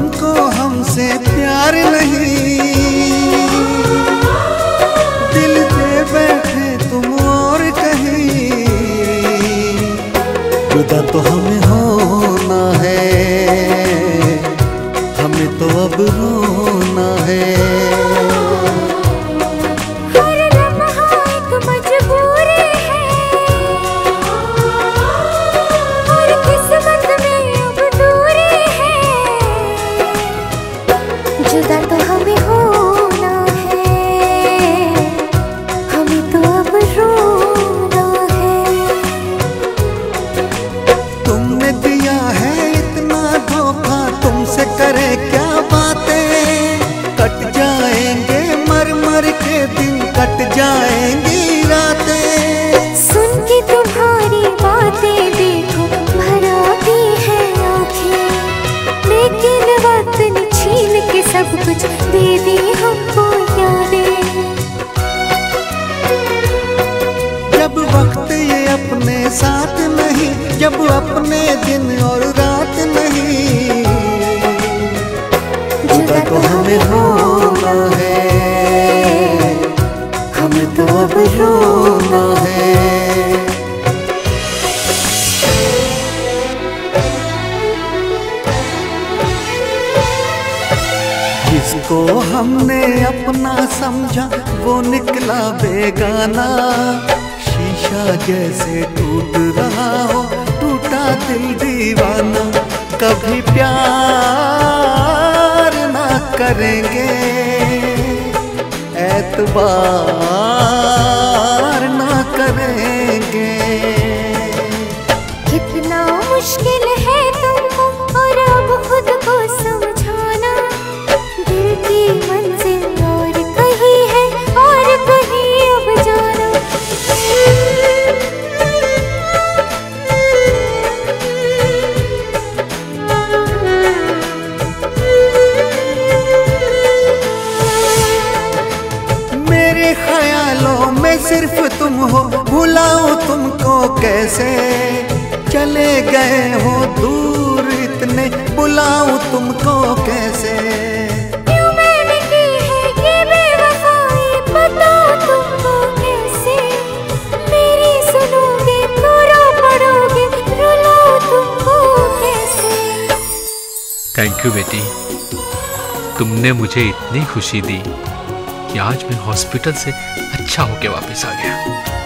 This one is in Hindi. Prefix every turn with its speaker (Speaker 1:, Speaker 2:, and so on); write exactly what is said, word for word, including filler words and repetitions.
Speaker 1: तुमको हमसे प्यार नहीं, दिल दे बैठे तुम और कहीं। जुदा तो हमें होना है, हमें तो अब रोना है।
Speaker 2: जुदा तो हमें होना है, हमें तो अब रोना है।
Speaker 1: तुमने दिया है इतना धोखा, तुमसे करे क्या बातें। कट जाएंगे मर मर के दिन, कट जाएंगी रातें।
Speaker 2: सुन के तुम्हारी बातें देखो भर आती है आँखें, लेकिन वक्त ने छीन के सब कुछ दे दी हमको यादें।
Speaker 1: जब वक्त ये अपने साथ नहीं, जब अपने दिन और रात नहीं। जुदा तो हमें होना है, हमें तो अब रोना है। जिसको हमने अपना समझा वो निकला बेगाना। शीशा जैसे टूट रहा हो, टूटा दिल दीवाना। कभी प्यार ना करेंगे, एतबार ना करेंगे।
Speaker 2: कितना मुश्किल है तुमको और अब खुद को समझाना। दिल की मंजिल और कहीं है और कहीं अब जाना।
Speaker 1: मेरे ख्यालों में सिर्फ तुम हो, भुलाऊं तुमको कैसे। चले गए हो दूर इतने, बुलाऊं तुमको कैसे।
Speaker 2: क्यों मैंने की है ये बेवफाई, बताओ तुमको कैसे। मेरी सुनोगे तो रो पड़ोगे, रुलाऊं तुमको कैसे।
Speaker 3: थैंक यू बेटी, तुमने मुझे इतनी खुशी दी कि आज मैं हॉस्पिटल से अच्छा होके वापस आ गया।